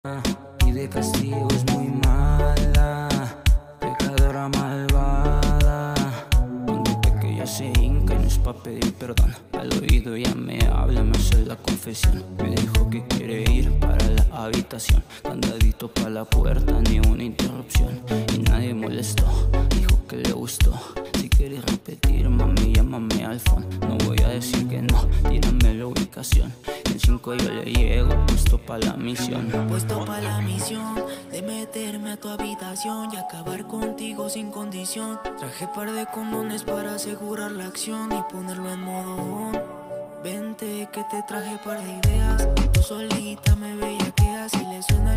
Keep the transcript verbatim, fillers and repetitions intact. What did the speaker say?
Y de castigo es muy mala, pecadora malvada. Donde pequeña se hinca y no es pa' pedir perdón. Al oído ya me habla, me hace la confesión. Me dijo que quiere ir para la habitación. Candadito pa' la puerta, ni una interrupción. Y nadie molestó, dijo que le gustó. Si quieres repetir, mami, llámame al phone. No voy a decir que no, tírame la ubicación. En cinco yo le llego, puesto pa' la misión. Puesto pa' la misión de meterme a tu habitación y acabar contigo sin condición. Traje par de condones para asegurar la acción y ponerlo en modo on. Vente que te traje par de ideas. Tú solita me bellaqueas y le suena